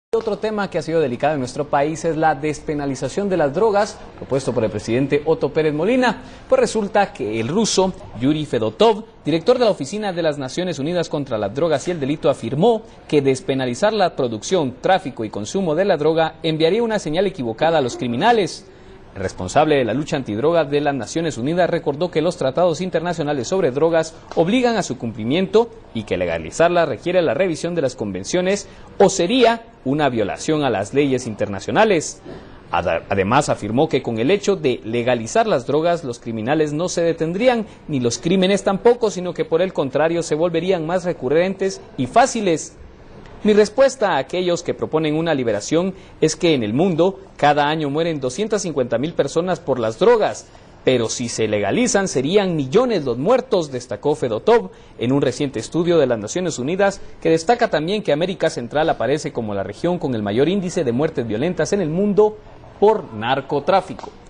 Otro tema que ha sido delicado en nuestro país es la despenalización de las drogas, propuesto por el presidente Otto Pérez Molina. Pues resulta que el ruso Yuri Fedotov, director de la Oficina de las Naciones Unidas contra las Drogas y el Delito, afirmó que despenalizar la producción, tráfico y consumo de la droga enviaría una señal equivocada a los criminales. El responsable de la lucha antidrogas de las Naciones Unidas recordó que los tratados internacionales sobre drogas obligan a su cumplimiento y que legalizarla requiere la revisión de las convenciones o sería una violación a las leyes internacionales. Además, afirmó que con el hecho de legalizar las drogas, los criminales no se detendrían, ni los crímenes tampoco, sino que por el contrario se volverían más recurrentes y fáciles. Mi respuesta a aquellos que proponen una liberación es que en el mundo cada año mueren 250.000 personas por las drogas, pero si se legalizan serían millones los muertos, destacó Fedotov en un reciente estudio de las Naciones Unidas que destaca también que América Central aparece como la región con el mayor índice de muertes violentas en el mundo por narcotráfico.